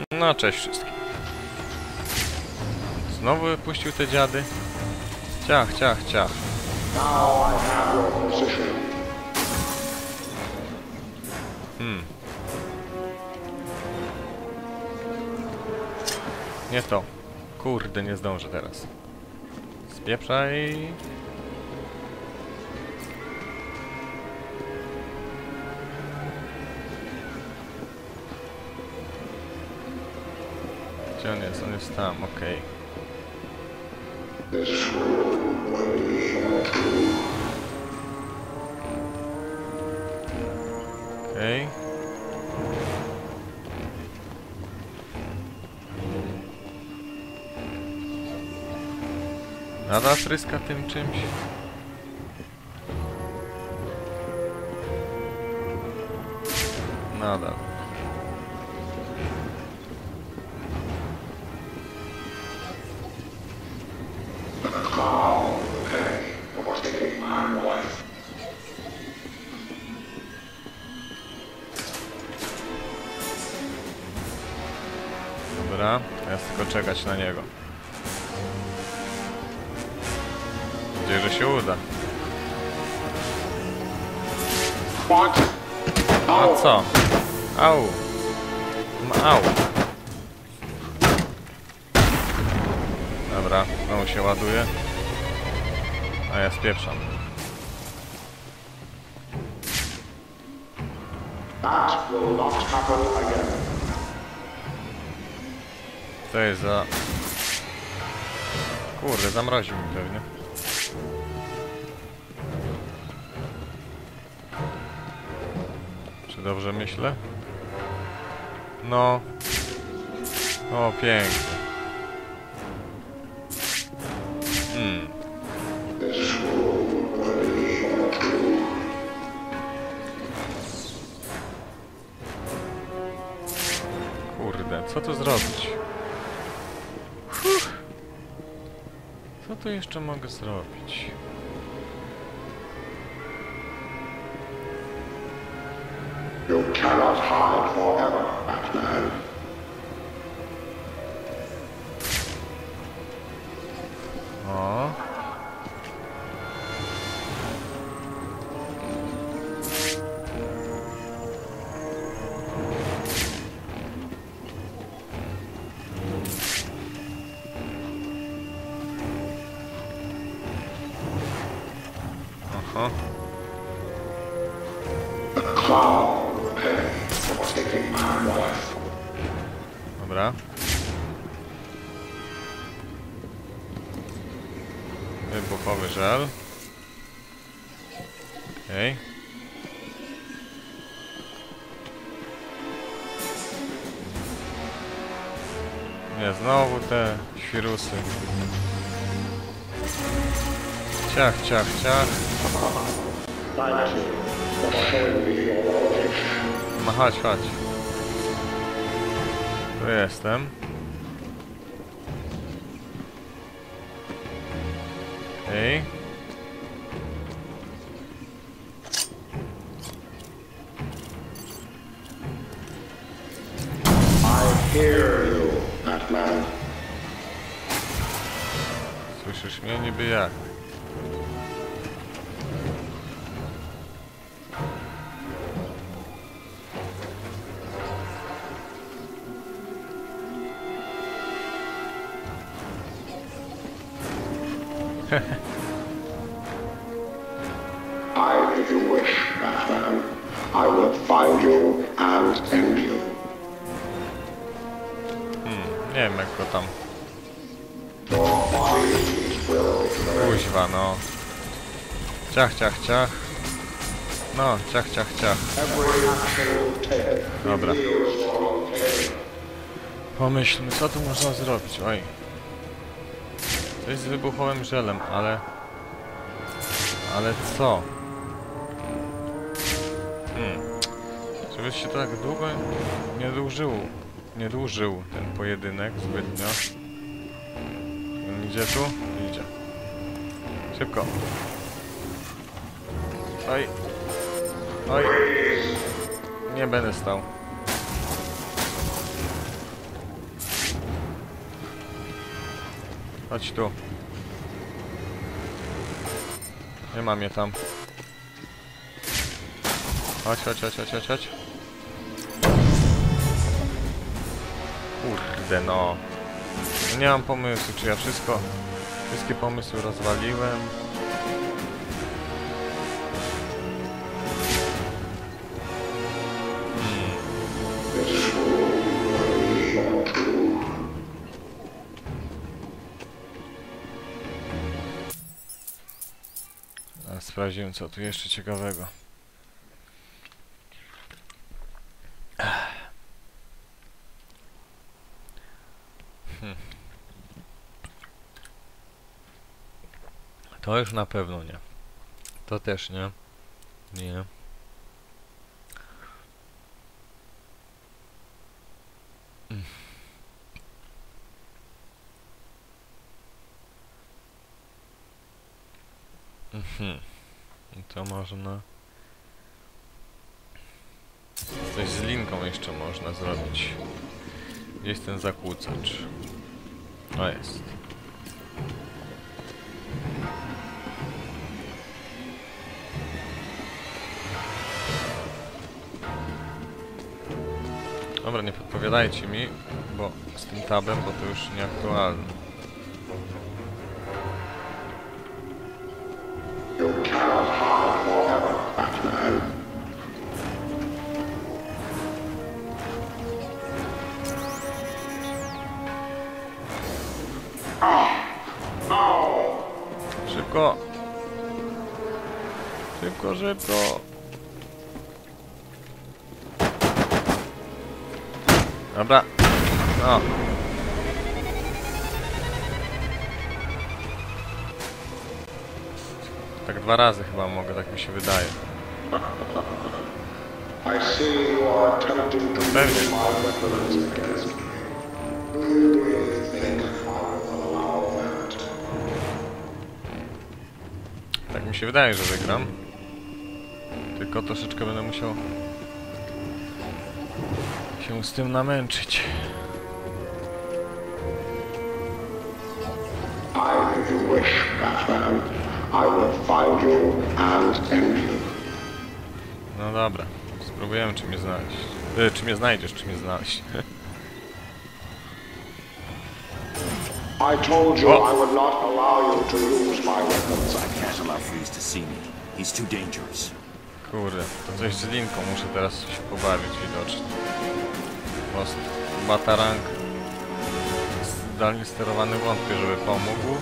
No, cześć wszystkim. Znowu wypuścił te dziady. Ciach, ciach, ciach. Nie to. Kurde, nie zdążę teraz. Spieprzaj. Gdzie on jest? On jest tam, okej. Okej. Nadal tryska tym czymś? Nadal. Dobra, teraz tylko czekać na niego. Mam nadzieję, że się uda. A co? Au! Au! Dobra, znowu się ładuje. A ja spieprzam. To jest za... Kurde, zamroził mi pewnie. Czy dobrze myślę? No. O, pięknie. Kurde, co tu zrobić? Co tu jeszcze mogę zrobić? You cannot hide forever, Batman. O. Aha. Dobra. Wybuchowy żel. Okej. Nie, znowu te świrusy. Ciach, ciach, ciach. No chodź, chodź. Tu jestem. Okej. I hear you, Batman. Słyszysz mnie? Niby jak? Hide if you wish, Batman. I will find you and end you. Nie wiem jak go tam... Your body will be Kuźwa, no. Ciach, ciach, ciach. No, ciach, ciach, ciach. every action taken. Dobra. Reveals your location. Pomyślmy, co tu można zrobić. Oj. To jest z wybuchowym żelem, ale... Ale co? Żeby się tak długo nie dłużył ten pojedynek zbytnio. Idzie tu? Idzie. Szybko. Oj. Oj. Nie będę stał. Chodź tu. Nie ma mnie tam. Chodź, chodź, chodź, chodź, chodź, chodź. Kurde no. Nie mam pomysłu, czy ja wszystkie pomysły rozwaliłem. A sprawdzimy, co tu jeszcze ciekawego. To już na pewno nie. To też nie. Nie. To można... Coś z linką jeszcze można zrobić. Gdzie jest ten zakłócacz? O, jest. Dobra, nie podpowiadajcie mi, bo z tym tabem, bo to już nieaktualne. You cannot hide forever, Batman. Szybko! Szybko, szybko! Dobra. No. Tak 2 razy chyba mogę, tak mi się wydaje. I see you are attempting to Pewnie. use my weapons against me. Do you really think I will allow that? Tak mi się wydaje, że wygram. Tylko troszeczkę będę musiał się z tym namęczyć. I do you wish, Batman. I will find you and end you. No dobra. Spróbujemy, czy mnie znaleźć. Czy mnie znajdziesz, czy mnie znaleźć. I told you I would not allow you to use my weapons. I can't allow Freeze to see me. He's too dangerous. Kurde, to coś z linką. Muszę teraz się pobawić widocznie. Post Batarang. Zdalnie sterowany, wątpię, żeby pomógł.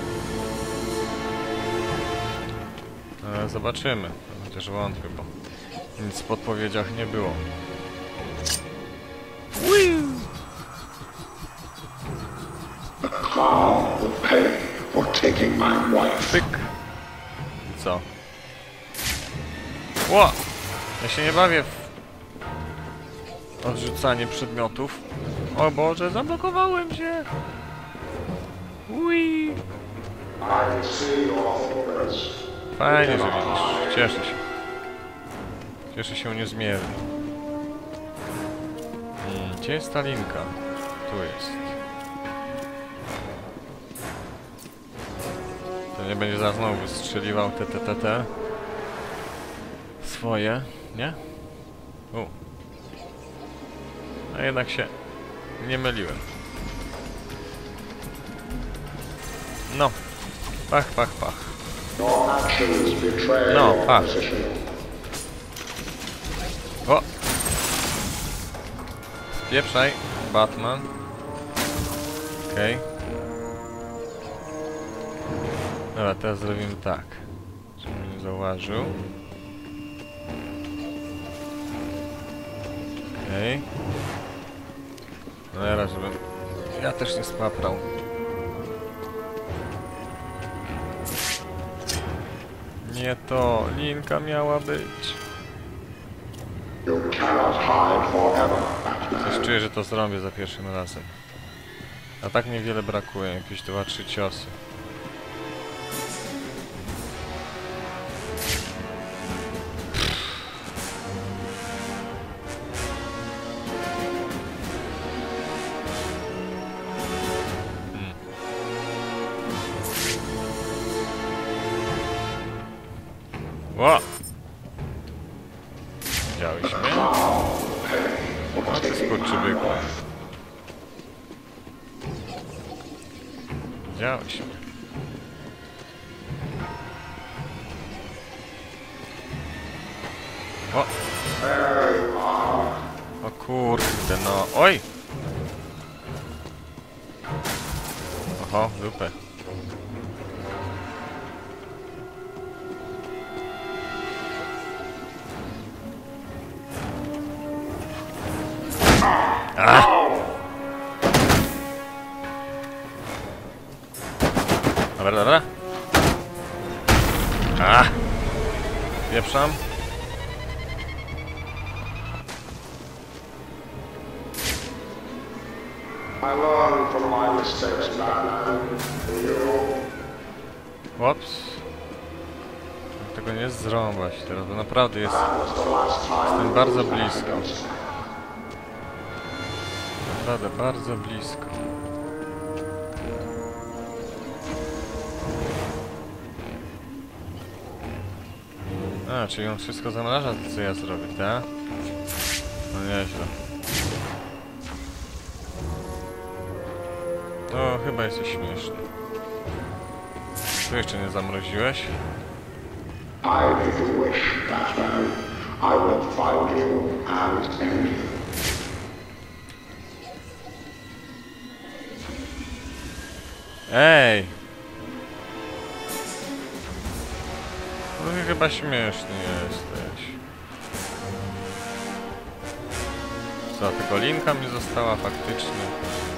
Zobaczymy. Chociaż wątpię, bo nic w podpowiedziach nie było. The clown will pay for taking my wife. Pyk. I co? Ło! Ja się nie bawię w odrzucanie przedmiotów. O Boże, zablokowałem się! Ui! I see your threats. Fajnie, że widzisz. Cieszę się. Cieszę się niezmiernie. Gdzie jest ta linka? Tu jest. To nie będzie zaraz znowu wystrzeliwał te swoje, nie? A jednak się nie myliłem. No. Pach, pach, pach. Your actions betray No, your fuck. position. O! Spieprzaj, Batman. Okej. Dobra, teraz zrobimy tak. Żeby mnie nie zauważył. Okej. No teraz, żebym ja też nie spaprał. Nie to, linka miała być. You cannot hide forever, Batman. Coś czuję, że to zrobię za pierwszym razem. A tak niewiele brakuje, jakieś 2-3 ciosy. O! Widziałeś mnie? O ty skurczybyku. Widziałeś mnie. O! O kurde no. Oj! Oho, w dupę. Dobra, dobra. Pieprzam. I learned from my mistakes, Batman. Ups. Tego nie zrąbać teraz, bo naprawdę jest... That was the last time. Jestem bardzo blisko. Naprawdę bardzo blisko. A, czyli on wszystko zamraża, to co ja zrobię, tak? No nieźle. To chyba jesteś śmieszny. Tu jeszcze nie zamroziłeś? I make a wish, Batman. I will find you and end you. Ej! No ty chyba śmieszny jesteś. Co, tylko linka mi została faktycznie.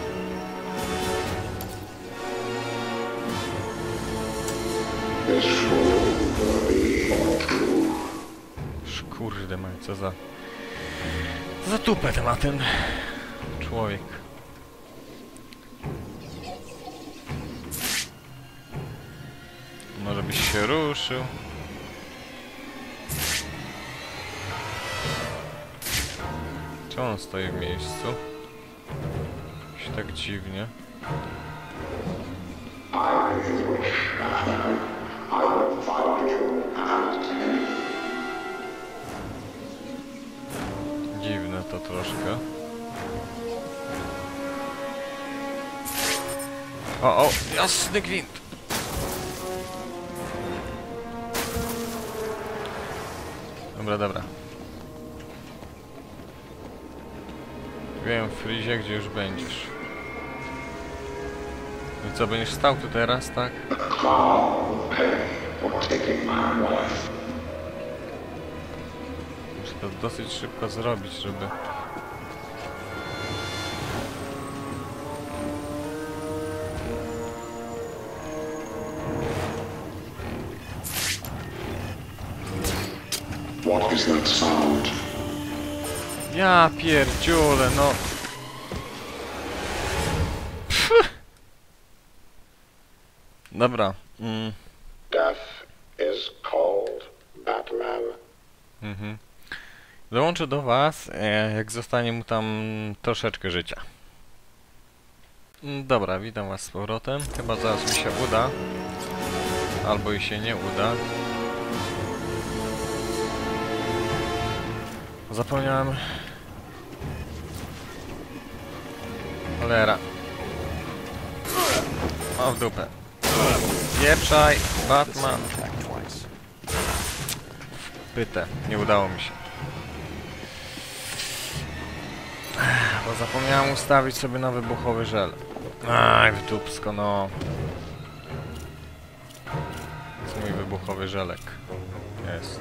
This fool will be all true. Kurde maj, co za... Co za tupet ma ten człowiek. Może byś się ruszył. Czy on stoi w miejscu? Jakoś tak dziwnie. I make a wish, Batman. I will find you and end you. Dziwne to troszkę. O, jasny gwint! Dobra, dobra. Wiem, Freezie, gdzie już będziesz. I co, będziesz stał tu teraz, tak? Clown will pay for taking my wife. Muszę to dosyć szybko zrobić, żeby... What is that sound? Ja pierdziule, no... Dobra. Death is cold, Batman. Dołączę do was, jak zostanie mu tam troszeczkę życia. Dobra, witam was z powrotem. Chyba zaraz mi się uda. Albo i się nie uda. Zapomniałem... Cholera. O, w dupę. Pieprzaj, Batman. Pytę, nie udało mi się. Bo zapomniałem ustawić sobie na wybuchowy żel. Aj, w dupsko, no. To jest mój wybuchowy żelek. Jest.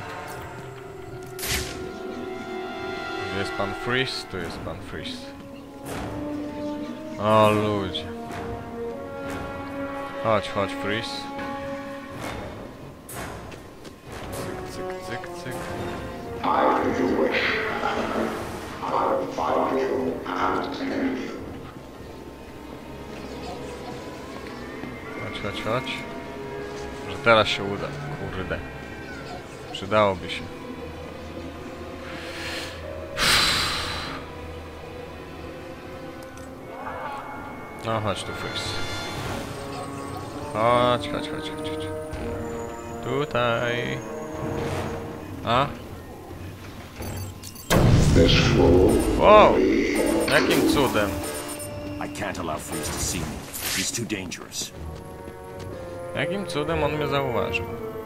Gdzie jest pan Freeze? Tu jest pan Freeze. O ludzie. Chodź, chodź Freeze. Cyk, cyk, cyk, cyk. I make a wish, Batman. I will find you and end you. Chodź, chodź, chodź. Może teraz się uda. Kurde. Przydałoby się. No chodź tu, Freeze. Chodź, chodź, chodź, chodź, chodź. Tutaj. A? This fool Wow! Jakim cudem? I can't allow Freeze to see me. He's too dangerous. Jakim cudem on mnie zauważył?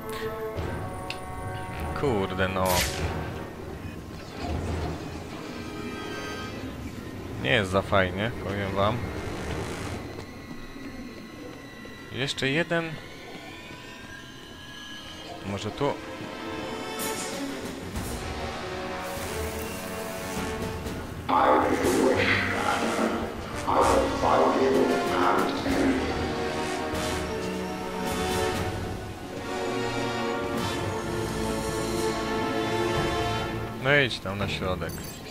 Kurde no. Nie jest za fajnie, powiem wam. Jeszcze jeden. Może tu? I make a wish. I will find you and end you. No idź tam na środek.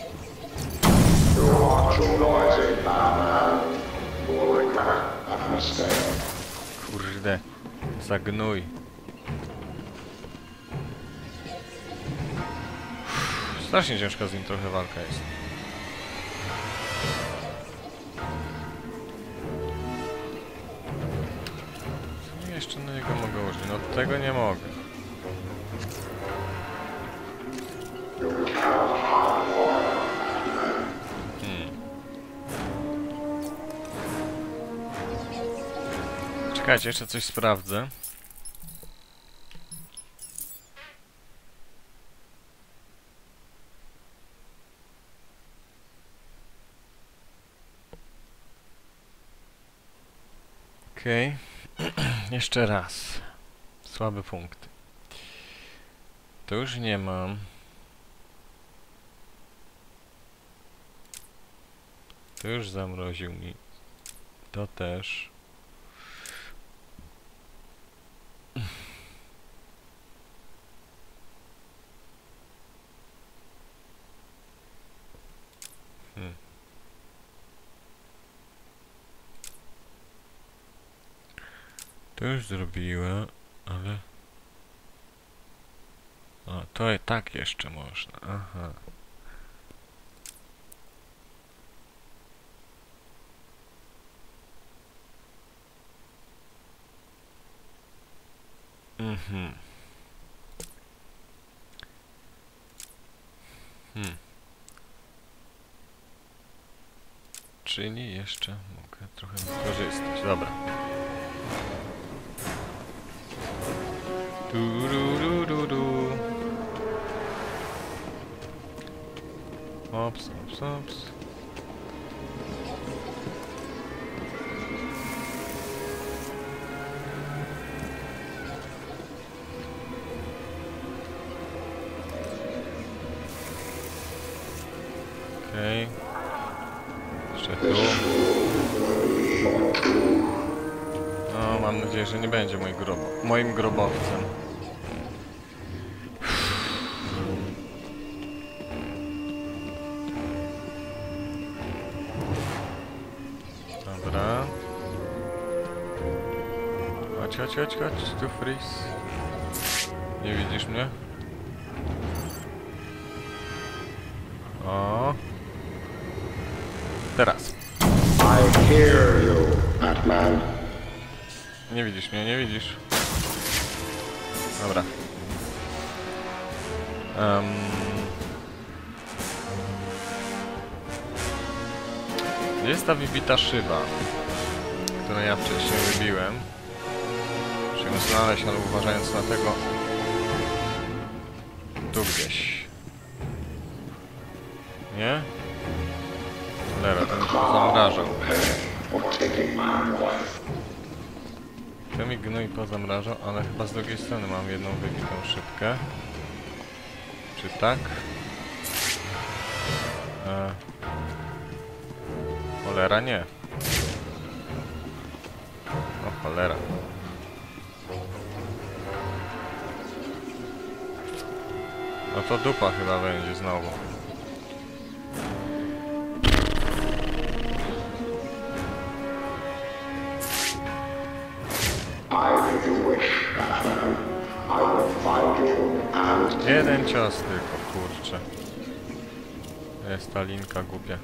You are too noisy, Batman. You will regret that mistake. Kurde. Zagnój. Strasznie ciężka z nim trochę walka jest. Co jeszcze na niego mogę użyć? No tego nie mogę. Czekajcie, jeszcze coś sprawdzę. Okej. Jeszcze raz. Słabe punkty. To już nie mam. To już zamroził mi. To też. To już zrobiłem, ale... A, to i tak jeszcze można, aha. Czyli jeszcze mogę trochę wykorzystać, dobra. Ops, ops, ops. Okej. Jeszcze tu. No, mam nadzieję, że nie będzie moim grobowcem. Dobra. Chodź, chodź, chodź, chodź, tu Freeze. Nie widzisz mnie? O. Teraz. I hear you, Batman. Nie widzisz mnie, nie widzisz. Dobra. Gdzie jest ta wybita szyba, którą ja wcześniej wybiłem? Muszę ją znaleźć, ale uważając na tego... Tu gdzieś. Nie? Cholera, to mi się zamrażał. To mi gnój pozamrażał, ale chyba z drugiej strony mam jedną wybitą szybkę. Czy tak? Cholera, nie. O cholera. No to dupa chyba będzie znowu. Jeden cios tylko, kurczę. Jest ta linka głupia.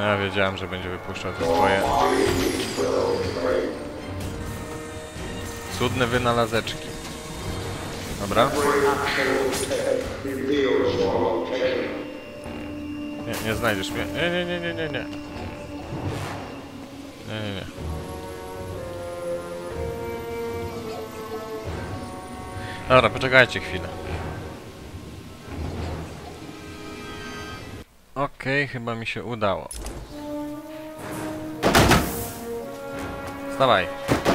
Ja wiedziałem, że będzie wypuszczał te swoje cudne wynalazeczki. Dobra. Nie znajdziesz mnie. Nie. Nie. Dobra, poczekajcie chwilę. Okej, chyba mi się udało. Wstawaj.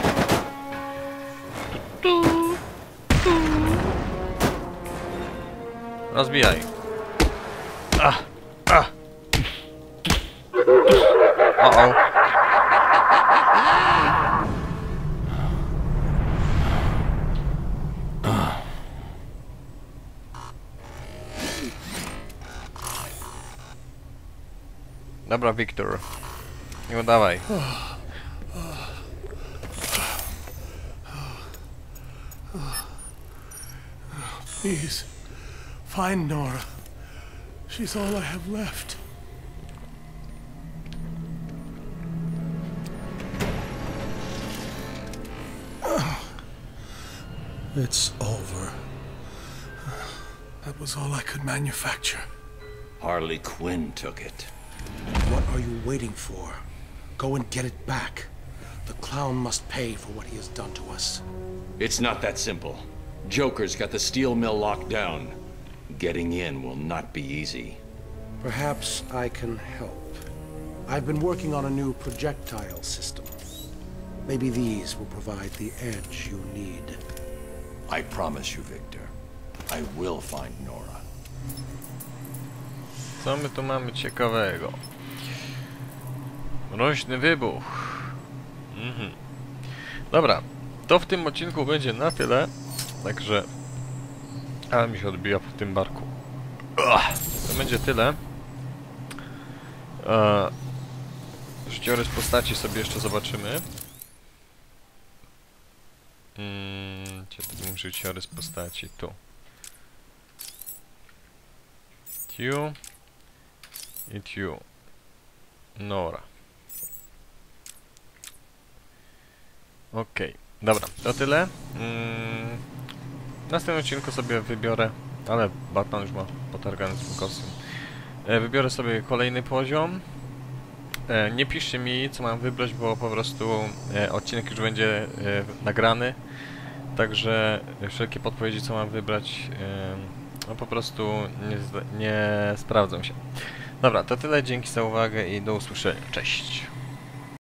Rozbijaj. O. Dobra, Wiktor. Nie udawaj. Please, find Nora. She's all I have left. It's over. That was all I could manufacture. Harley Quinn took it. What are you waiting for? Go and get it back. The clown must pay for what he has done to us. It's not that simple. Joker's got the steel mill locked down. Getting in will not be easy. Perhaps I can help. I've been working on a new projectile system. Maybe these will provide the edge you need. I promise you, Victor. I will find Nora. Co my tu mamy ciekawego? Mroźny wybuch. Dobra, to w tym odcinku będzie na tyle. Także... Ale mi się odbija po tym barku. To będzie tyle. Życiorys postaci sobie jeszcze zobaczymy. Gdzie to był życiorys postaci? Tu. Tu. I tu. Nora. Okej, dobra, to tyle. W następnym odcinku sobie wybiorę, ale Batman już ma potargany swój kostium. Wybiorę sobie kolejny poziom. Nie piszcie mi, co mam wybrać, bo po prostu odcinek już będzie nagrany. Także wszelkie podpowiedzi, co mam wybrać, no po prostu nie sprawdzą się. Dobra, to tyle, dzięki za uwagę i do usłyszenia. Cześć!